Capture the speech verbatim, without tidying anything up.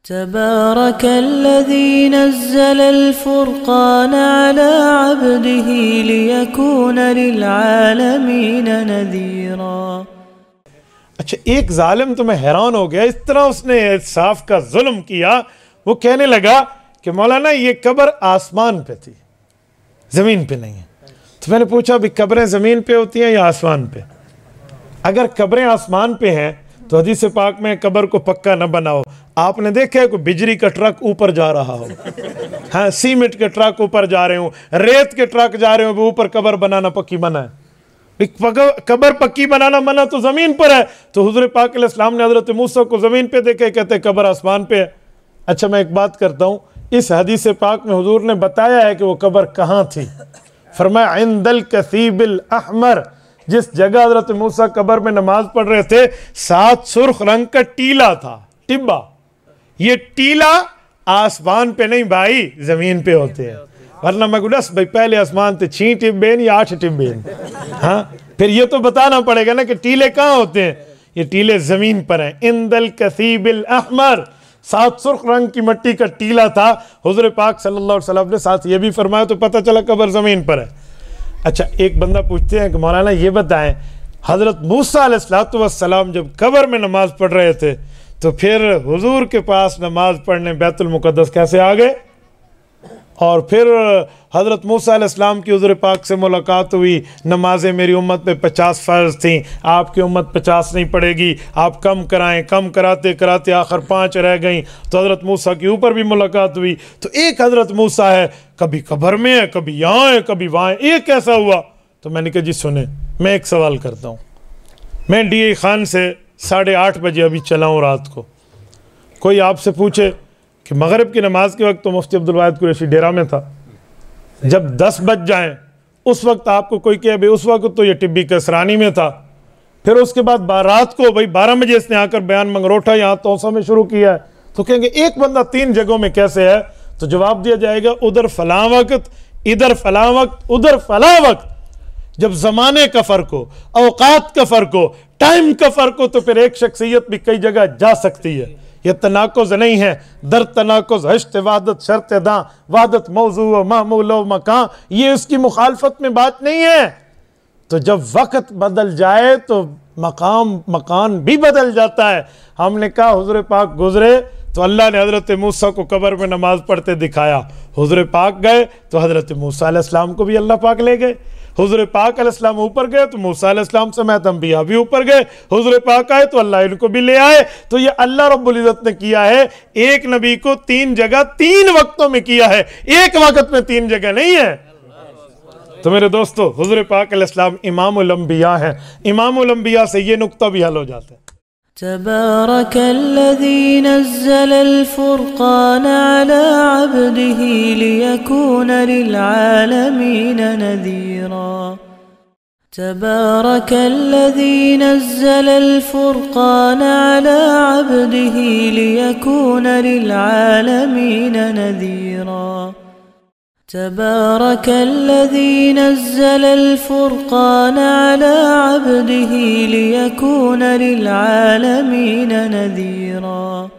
تبارك الذي نزل الفرقان على عبده ليكون للعالمين نذيرا۔ اچھا ایک ظالم تو میں حیران ہو گیا، اس طرح اس نے انصاف کا ظلم کیا، وہ کہنے لگا کہ مولانا یہ قبر آسمان پہ تھی، زمین پہ نہیں ہے۔ تو میں نے پوچھا بھی قبریں زمین پہ ہوتی ہیں یا آسمان پہ؟ اگر قبریں آسمان پہ ہیں تو حدیث پاک میں قبر کو پکا نہ بناؤ۔ آپ نے دیکھا ہے کوئی بجلی کا ٹرک اوپر جا رہا ہو، ہاں سیمنٹ کے ٹرک اوپر جا رہے ہوں، ریت کے ٹرک جا رہے ہوں، اوپر قبر بنانا پکی منع ہے۔ قبر پکی بنانا منع تو زمین پر ہے، تو حضور پاک علیہ السلام نے حضرت موسیٰ کو زمین پہ دیکھے، کہتے قبر آسمان پہ ہے۔ اچھا میں ایک بات کرتا ہوں، اس حدیث پاک میں حضور نے بتایا ہے کہ وہ قبر کہاں تھی۔ فرمایا عند الکثیب الاحمر، جس جگہ حضرت موسیٰ قبر میں نماز پڑھ رہے تھے ساتھ سرخ رنگ کا ٹیلا تھا، ٹبا۔ یہ ٹیلا آسمان پہ نہیں بھائی، زمین پہ ہوتے ہیں، ورنہ میں گلس بھائی پہلے آسمان تھے چھ ٹبین یا آٹھ ٹبین، ہاں پھر یہ تو بتانا پڑے گا نا کہ ٹیلے کہاں ہوتے ہیں۔ یہ ٹیلے زمین پر ہیں۔ عند الکثیب الاحمر، ساتھ سرخ رنگ کی مٹی کا ٹیلا تھا۔ حضور پاک صلی اللہ علیہ وسلم نے ساتھ یہ بھی فرمایا، تو پتہ چلا قبر زمین پر ہے۔ اچھا ایک بندہ پوچھتے ہیں کہ مولانا یہ بتائیں، حضرت موسیٰ علیہ السلام جب قبر میں نماز پڑھ رہے تھے تو پھر حضور کے پاس نماز پڑھنے بیت المقدس کیسے آ گئے؟ اور پھر حضرت موسیٰ علیہ السلام کی حضور پاک سے ملاقات ہوئی، نمازیں میری امت پہ پچاس فرض تھیں، آپ کی امت پچاس نہیں پڑے گی، آپ کم کرائیں، کم کراتے کراتے آخر پانچ رہ گئیں، تو حضرت موسیٰ کے اوپر بھی ملاقات ہوئی۔ تو ایک حضرت موسیٰ ہے، کبھی قبر میں ہے، کبھی یہاں ہے، کبھی وہاں ہے، ایک کیسا ہوا؟ تو میں نے کہا جی سنیں، میں ایک سوال کرتا ہوں۔ میں ڈی اے خان سے ساڑھے آٹھ بجے ابھی چلا ہوں رات کو، کوئی آپ سے پوچھے کہ مغرب کی نماز کے وقت تو مفتی عبدالواحد قریشی ڈیرہ میں تھا، جب دس بج جائیں اس وقت آپ کو کوئی کہے اس وقت تو یہ ٹبی کسرانی میں تھا، پھر اس کے بعد رات کو بھائی بارہ بجے اس نے آ کر بیان منگروٹھا یہاں توسا میں شروع کیا ہے، تو کہیں گے ایک بندہ تین جگہوں میں کیسے ہے؟ تو جواب دیا جائے گا ادھر فلاں وقت، ادھر فلاں وقت، ادھر فلاں وقت۔ جب زمانے کا فرق ہو، اوقات کا فرق ہو، ٹائم کا فرق ہو، تو پھر ایک شخصیت بھی کئی جگہ جا سکتی ہے۔ یہ تناقض نہیں ہے، در تناقض ہشت وحدت شرط داں، وحدت موضوع و معمول و مکان، یہ اس کی مخالفت میں بات نہیں ہے۔ تو جب وقت بدل جائے تو مقام مکان بھی بدل جاتا ہے۔ ہم نے کہا حضور پاک گزرے تو اللہ نے حضرت موسیٰ کو قبر میں نماز پڑھتے دکھایا، حضور پاک گئے تو حضرت موسیٰ علیہ السلام کو بھی اللہ پاک لے گئے، حضور پاک علیہ السلام اوپر گئے تو موسیٰ علیہ السلام سمیت انبیاء بھی اوپر گئے، حضور پاک آئے تو اللہ ان کو بھی لے آئے۔ تو یہ اللہ رب العزت نے کیا ہے، ایک نبی کو تین جگہ تین وقتوں میں کیا ہے، ایک وقت میں تین جگہ نہیں ہے۔ تو میرے دوستو حضور پاک علیہ السلام امام الانبیاء ہیں، امام الانبیاء سے یہ نقطہ بھی حل ہو جاتا ہے۔ تبارك الذي نزل الفرقان على عبده ليكون للعالمين نذيرا۔ تبارك الذي نزل الفرقان على عبده ليكون للعالمين نذيرا۔ تبارك الذي نزل الفرقان على عبده ليكون للعالمين نذيرا۔